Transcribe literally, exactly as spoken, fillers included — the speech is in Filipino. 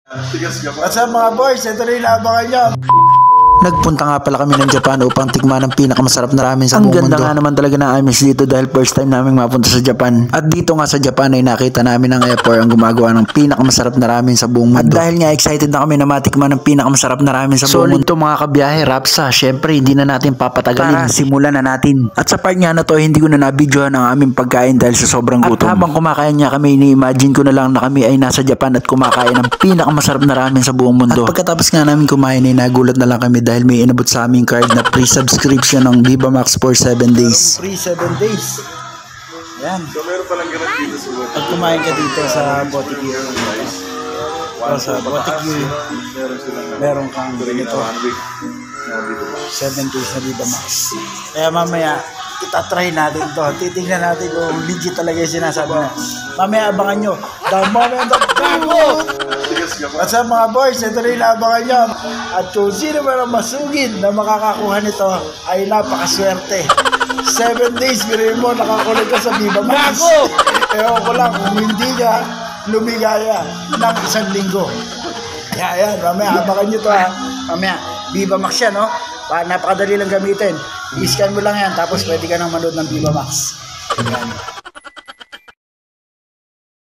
What's up mga boys? Ito rin inaabangan nyo. Nagpunta nga pala kami ng Japan upang tikman ang pinakamasarap na ramen sa buong mundo. Ang ganda nga naman talaga ng ambience dito dahil first time namin mapunta sa Japan. At dito nga sa Japan ay nakita namin ang F four ang gumagawa ng pinakamasarap na ramen sa buong mundo. At dahil nga excited na kami na matikman ng pinakamasarap na ramen sa buong mundo. So mga kabiyahe, Rapsa, syempre hindi na natin papatagalin. Tara, simulan na natin. At sa part nga na to, hindi ko na nabidyohan ang aming pagkain dahil sa sobrang gutom. At habang kumakain nga kami, ini-imagine ko na lang na kami ay nasa Japan at kumakain ng pinakamasarap na ramen sa buong mundo. At pagkatapos nga namin kumain ay nagulat na lang kami dahil may inabot sa aming card na free subscription ng Viva Max for seven days. Free seven days. Yan. So meron palang ganun dito sa Boutique. Pag kumain ka dito sa Boutique, o sa Boutique, meron kang ganito. seven days na Viva Max. Kaya mamaya, itatry natin to. Titingnan natin kung legit talaga yung sinasabi na. Mamaya abangan nyo. The moment of truth! What's up mga boys? Ito rin inaabangan nyo. At kung sino man ang masugid na makakakuha nito ay napakaswerte. seven days, biruin mo, nakakulit ka sa Viva Max. Ewan ko lang kung hindi ka lumigaya ng isang linggo. Kaya yan, mamaya abangan nyo to ha. Mamaya, Viva Max yan, no? Napakadali lang gamitin. I-scan mo lang yan, tapos pwede ka nang manood ng Viva Max. Yan.